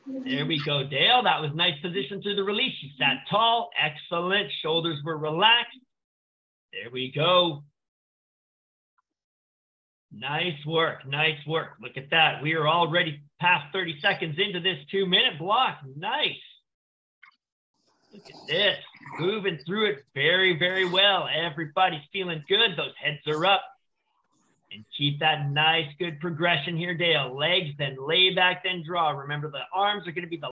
There we go, Dale. That was nice position through the release. You sat tall. Excellent. Shoulders were relaxed. There we go. Nice work. Nice work. Look at that. We are already past 30 seconds into this 2-minute block. Nice. Look at this. Moving through it very, very well. Everybody's feeling good. Those heads are up. And keep that nice, good progression here, Dale. Legs, then lay back, then draw. Remember, the arms are going to be the